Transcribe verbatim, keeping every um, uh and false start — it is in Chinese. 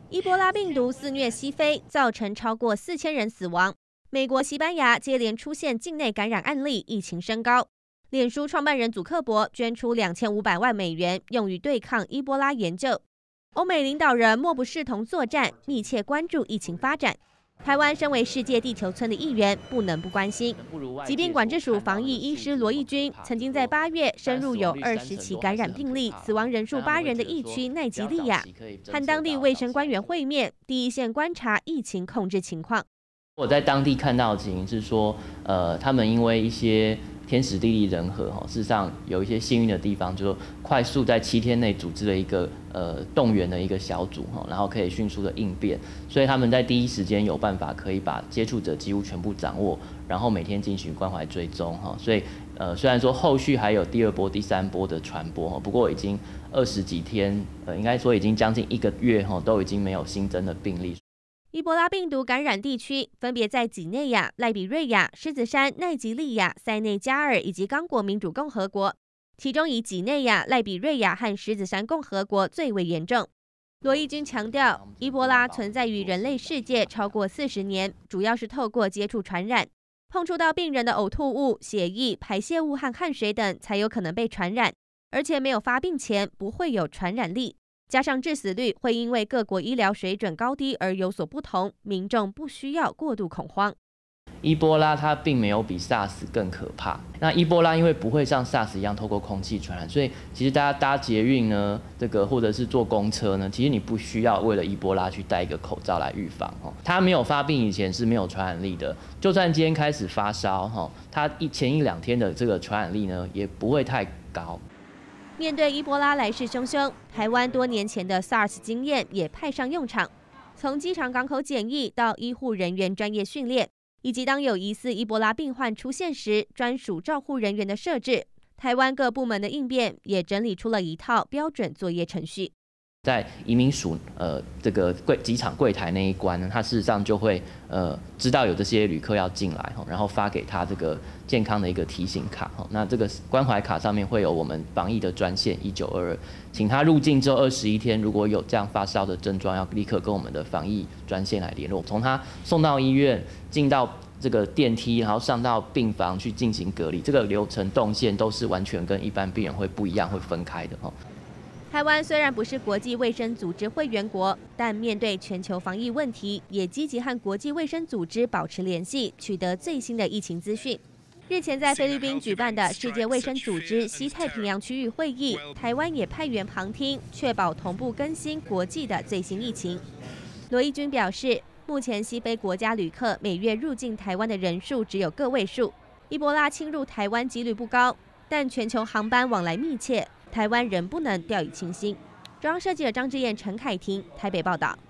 伊波拉病毒肆虐西非，造成超过四千人死亡。美国、西班牙接连出现境内感染案例，疫情升高。脸书创办人祖克伯捐出两千五百万美元，用于对抗伊波拉研究。欧美领导人莫不视同作战，密切关注疫情发展。台湾身为世界地球村的一员，不能不关心。疾病管制署防疫医师罗义军曾经在八月深入有二十起感染病例、死亡人数八人的疫区奈及利亚，和当地卫生官员会面，第一线观察疫情控制情况。 我在当地看到的情形是说，呃，他们因为一些天时地利人和，哈，事实上有一些幸运的地方，就是快速在七天内组织了一个呃动员的一个小组，哈，然后可以迅速的应变，所以他们在第一时间有办法可以把接触者几乎全部掌握，然后每天进行关怀追踪，哈，所以呃虽然说后续还有第二波、第三波的传播，不过已经二十几天，呃，应该说已经将近一个月，哈，都已经没有新增的病例。 伊波拉病毒感染地区分别在几内亚、赖比瑞亚、狮子山、奈及利亚、塞内加尔以及刚果民主共和国，其中以几内亚、赖比瑞亚和狮子山共和国最为严重。罗义军强调，伊波拉存在于人类世界超过四十年，主要是透过接触传染，碰触到病人的呕吐物、血液、排泄物和汗水等，才有可能被传染，而且没有发病前不会有传染力。加上致死率会因为各国医疗水准高低而有所不同，民众不需要过度恐慌。 伊波拉它并没有比 SARS 更可怕。那伊波拉因为不会像 SARS 一样透过空气传染，所以其实大家搭捷运呢，这个或者是坐公车呢，其实你不需要为了伊波拉去戴一个口罩来预防哦。它没有发病以前是没有传染力的，就算今天开始发烧哈，它一前一两天的这个传染力呢也不会太高。 面对伊波拉来势汹汹，台湾多年前的 SARS 经验也派上用场。从机场港口检疫到医护人员专业训练，以及当有疑似伊波拉病患出现时，专属照护人员的设置，台湾各部门的应变也整理出了一套标准作业程序。 在移民署呃这个柜机场柜台那一关呢，他事实上就会呃知道有这些旅客要进来，然后发给他这个健康的一个提醒卡。那这个关怀卡上面会有我们防疫的专线一九二二，请他入境之后二十一天，如果有这样发烧的症状，要立刻跟我们的防疫专线来联络。从他送到医院，进到这个电梯，然后上到病房去进行隔离，这个流程动线都是完全跟一般病人会不一样，会分开的。 台湾虽然不是国际卫生组织会员国，但面对全球防疫问题，也积极和国际卫生组织保持联系，取得最新的疫情资讯。日前在菲律宾举办的世界卫生组织西太平洋区域会议，台湾也派员旁听，确保同步更新国际的最新疫情。罗义军表示，目前西非国家旅客每月入境台湾的人数只有个位数，伊波拉侵入台湾几率不高，但全球航班往来密切，台湾仍不能掉以轻心。中央社记者张志燕、陈凯婷台北报道。